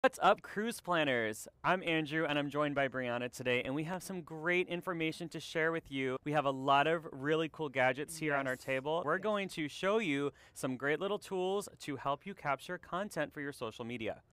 What's up, cruise planners? I'm Andrew and I'm joined by Brianna today, and we have some great information to share with you. We have a lot of really cool gadgets here on our Yes. table. We're Yes. going to show you some great little tools to help you capture content for your social media.